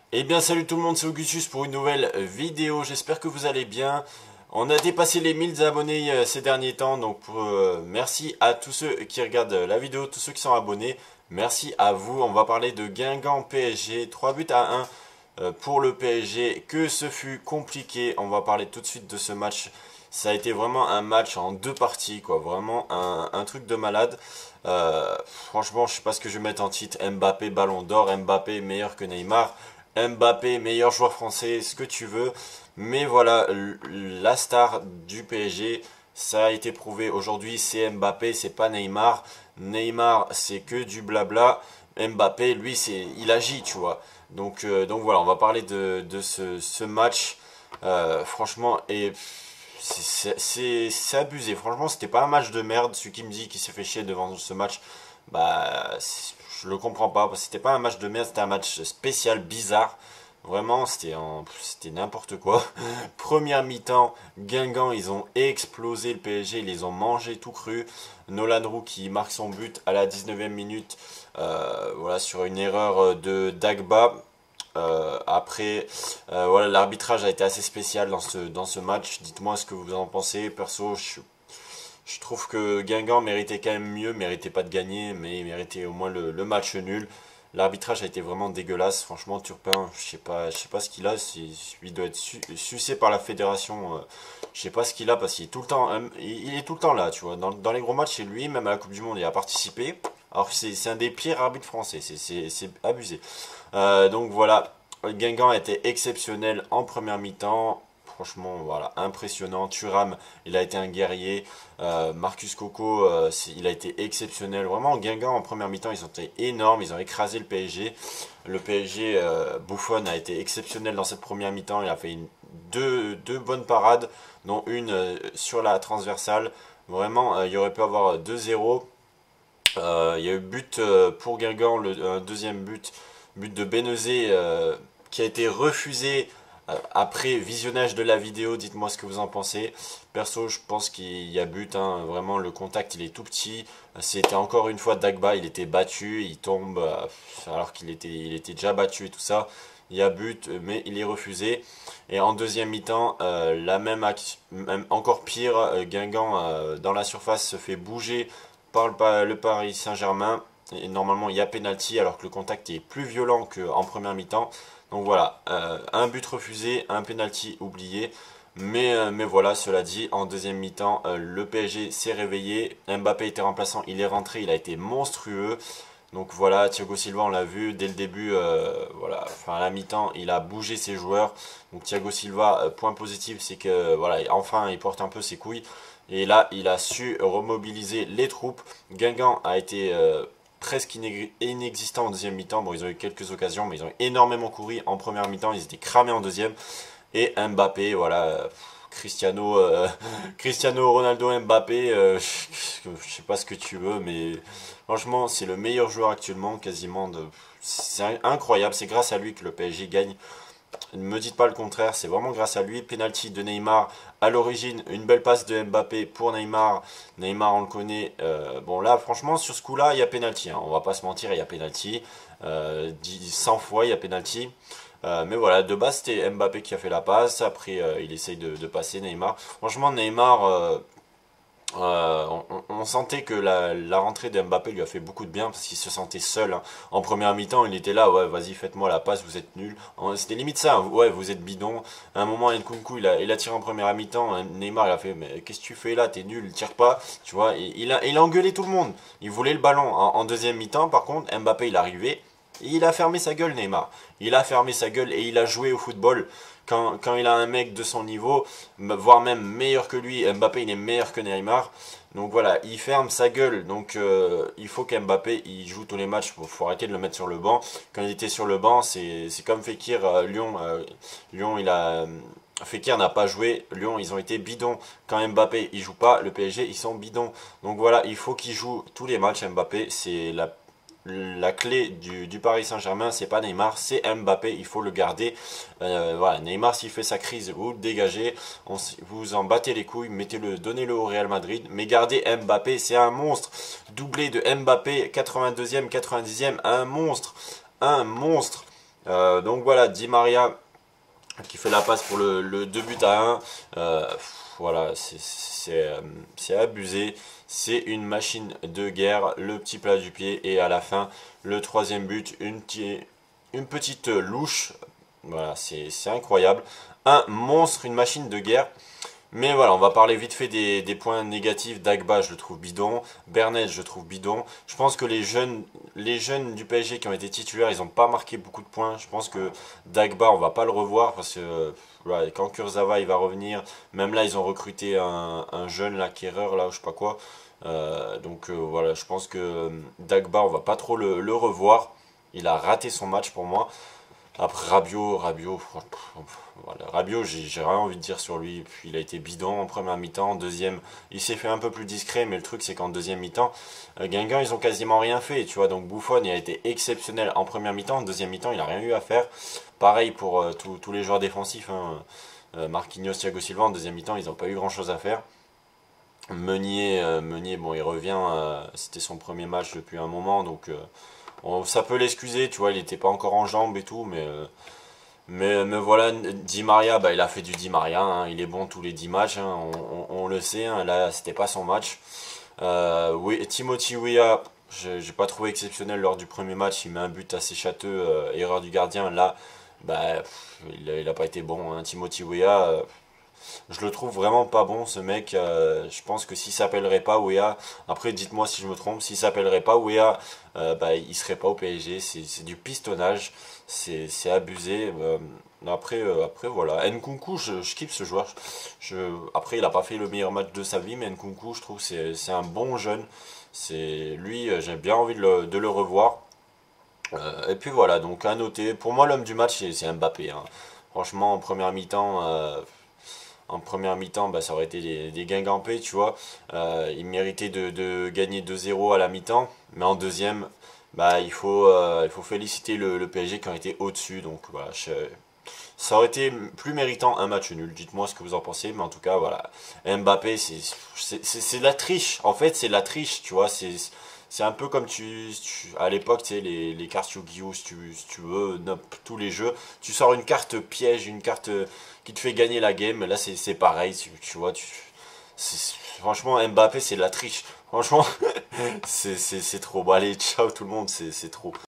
Eh bien salut tout le monde, c'est Augustus pour une nouvelle vidéo, j'espère que vous allez bien. On a dépassé les 1000 abonnés ces derniers temps, donc merci à tous ceux qui regardent la vidéo, tous ceux qui sont abonnés. Merci à vous, on va parler de Guingamp PSG, 3 buts à 1 pour le PSG, que ce fut compliqué. On va parler tout de suite de ce match. Ça a été vraiment un match en deux parties, quoi, vraiment un truc de malade. Franchement, je sais pas ce que je vais mettre en titre. Mbappé Ballon d'Or, Mbappé meilleur que Neymar. Mbappé, meilleur joueur français, ce que tu veux. Mais voilà, la star du PSG, ça a été prouvé aujourd'hui, c'est Mbappé, c'est pas Neymar. Neymar, c'est que du blabla. Mbappé, lui, il agit, tu vois. Donc voilà, on va parler de ce match. Franchement, et c'est abusé. Franchement, c'était pas un match de merde. Celui qui me dit qu'il s'est fait chier devant ce match, bah, je le comprends pas. Parce que c'était pas un match de merde, c'était un match spécial, bizarre. Vraiment, c'était n'importe quoi. Première mi-temps, Guingamp, ils ont explosé le PSG, ils les ont mangés tout cru. Nolan Roux qui marque son but à la 19e minute, voilà, sur une erreur de Dagba. Voilà, l'arbitrage a été assez spécial dans ce match. Dites-moi ce que vous en pensez. Perso, je trouve que Guingamp méritait quand même mieux, méritait pas de gagner, mais il méritait au moins le match nul. L'arbitrage a été vraiment dégueulasse. Franchement, Turpin, je sais pas ce qu'il a. Il doit être sucé par la fédération. Je sais pas ce qu'il a parce qu'il est tout le temps, il est tout le temps là, tu vois. Dans les gros matchs, c'est lui, même à la Coupe du Monde, il a participé. Alors que c'est un des pires arbitres français. C'est abusé. Donc voilà, Guingamp a été exceptionnel en première mi-temps. Franchement, voilà, impressionnant. Thuram, il a été un guerrier. Marcus Coco, il a été exceptionnel. Vraiment, Guingamp en première mi-temps, ils ont été énormes. Ils ont écrasé le PSG. Le PSG, Buffon a été exceptionnel dans cette première mi-temps. Il a fait deux bonnes parades, dont une sur la transversale. Vraiment, il aurait pu avoir 2-0. Il y a eu but pour Guingamp, un deuxième but de Benezet qui a été refusé après visionnage de la vidéo. Dites-moi ce que vous en pensez. Perso, je pense qu'il y a but, hein. Vraiment le contact il est tout petit. C'était encore une fois Dagba, il était battu, il tombe alors il était déjà battu et tout ça. Il y a but, mais il est refusé. Et en deuxième mi-temps, même encore pire, Guingamp dans la surface se fait bouger par le Paris Saint-Germain. Et normalement, il y a pénalty alors que le contact est plus violent qu'en première mi-temps. Donc voilà, un but refusé, un pénalty oublié. Mais voilà, cela dit, en deuxième mi-temps, le PSG s'est réveillé. Mbappé était remplaçant, il est rentré, il a été monstrueux. Donc voilà, Thiago Silva, on l'a vu dès le début, voilà, enfin à la mi-temps, il a bougé ses joueurs. Donc Thiago Silva, point positif, c'est que voilà, enfin il porte un peu ses couilles. Et là, il a su remobiliser les troupes. Guingamp a été presque inexistant en deuxième mi-temps. Bon, ils ont eu quelques occasions, mais ils ont énormément couru en première mi-temps. Ils étaient cramés en deuxième. Et Mbappé, voilà, Cristiano, Cristiano Ronaldo Mbappé, je sais pas ce que tu veux, mais franchement, c'est le meilleur joueur actuellement, quasiment. C'est incroyable, c'est grâce à lui que le PSG gagne. Ne me dites pas le contraire, c'est vraiment grâce à lui. Penalty de Neymar à l'origine, une belle passe de Mbappé pour Neymar. Neymar, on le connaît. Bon là, franchement, sur ce coup-là, il y a penalty. Hein. On va pas se mentir, il y a penalty. 100 fois, il y a penalty. Mais voilà, de base, c'était Mbappé qui a fait la passe. Après, il essaye de passer Neymar. Franchement, Neymar, on sentait que la rentrée de Mbappé lui a fait beaucoup de bien parce qu'il se sentait seul. Hein. En première mi-temps, il était là, ouais, vas-y, faites-moi la passe, vous êtes nuls. C'était limite ça, hein. Ouais, vous êtes bidon. À un moment, Nkunku, il a tiré en première mi-temps. Neymar, il a fait, mais qu'est-ce que tu fais là? T'es nul, tire pas. Tu vois, il a engueulé tout le monde. Il voulait le ballon. En deuxième mi-temps, par contre, Mbappé, il est arrivé. Il a fermé sa gueule, Neymar. Il a fermé sa gueule et il a joué au football. Quand il a un mec de son niveau, voire même meilleur que lui, Mbappé il est meilleur que Neymar. Donc voilà, il ferme sa gueule. Donc il faut qu'Mbappé il joue tous les matchs. Faut arrêter de le mettre sur le banc. Quand il était sur le banc, c'est comme Fekir Lyon. Lyon Fekir n'a pas joué. Lyon ils ont été bidons. Quand Mbappé il joue pas, le PSG ils sont bidons. Donc voilà, il faut qu'il joue tous les matchs. Mbappé c'est la clé du Paris Saint-Germain, c'est pas Neymar, c'est Mbappé, il faut le garder. Voilà, Neymar s'il fait sa crise, vous le dégagez, vous en battez les couilles, donnez-le au Real Madrid, mais gardez Mbappé, c'est un monstre. Doublé de Mbappé, 82e, 90e, un monstre. Donc voilà, Di Maria qui fait la passe pour le 2 buts à 1. Voilà, c'est abusé. C'est une machine de guerre, le petit plat du pied. Et à la fin, le troisième but, une petite louche. Voilà, c'est incroyable. Un monstre, une machine de guerre. Mais voilà, on va parler vite fait des points négatifs. Dagba, je le trouve bidon. Bernet, je le trouve bidon. Je pense que les jeunes du PSG qui ont été titulaires, ils n'ont pas marqué beaucoup de points. Je pense que Dagba, on va pas le revoir parce que voilà, quand Kurzawa il va revenir, même là, ils ont recruté un jeune là, Kerrer, là, je sais pas quoi. Voilà, je pense que Dagba, on va pas trop le revoir. Il a raté son match pour moi. Après voilà, Rabiot, j'ai rien envie de dire sur lui. Puis il a été bidon en première mi-temps, en deuxième, il s'est fait un peu plus discret, mais le truc c'est qu'en deuxième mi-temps, Guingamp ils ont quasiment rien fait, tu vois. Donc Buffon il a été exceptionnel en première mi-temps, en deuxième mi-temps il a rien eu à faire. Pareil pour tous les joueurs défensifs, hein. Marquinhos, Thiago Silva en deuxième mi-temps ils n'ont pas eu grand chose à faire. Meunier, bon il revient, c'était son premier match depuis un moment, donc ça peut l'excuser, tu vois, il n'était pas encore en jambes et tout, mais voilà, Di Maria, bah, il a fait du Di Maria, hein, il est bon tous les 10 matchs, hein, on le sait, hein, là c'était pas son match. Oui, Timothy Weah, j'ai pas trouvé exceptionnel lors du premier match, il met un but assez châteux, erreur du gardien, là, bah, il a pas été bon, hein, Timothy Weah, je le trouve vraiment pas bon ce mec. Je pense que s'il s'appellerait pas Wea, après dites-moi si je me trompe, s'il s'appellerait pas Wea, bah, il serait pas au PSG. C'est du pistonnage, c'est abusé. Après voilà. Nkunku, je kiffe ce joueur. Après il a pas fait le meilleur match de sa vie, mais Nkunku je trouve que c'est un bon jeune. C'est lui, j'ai bien envie de le revoir. Et puis voilà, donc à noter. Pour moi l'homme du match c'est Mbappé, hein. Franchement en première mi-temps, bah, ça aurait été des Guingampais, tu vois. Ils méritaient de gagner 2-0 à la mi-temps, mais en deuxième, bah, il faut féliciter le PSG qui ont été au-dessus. Donc voilà, ça aurait été plus méritant un match nul. Dites-moi ce que vous en pensez, mais en tout cas, voilà. Mbappé, c'est de la triche. En fait, c'est de la triche, tu vois. C'est un peu comme à l'époque, tu sais, les cartes Yu-Gi-Oh! Si tu veux, tous les jeux. Tu sors une carte piège, une carte qui te fait gagner la game. Là, c'est pareil, tu vois. Franchement, Mbappé, c'est de la triche. Franchement, c'est trop. Bon, allez, ciao tout le monde, c'est trop.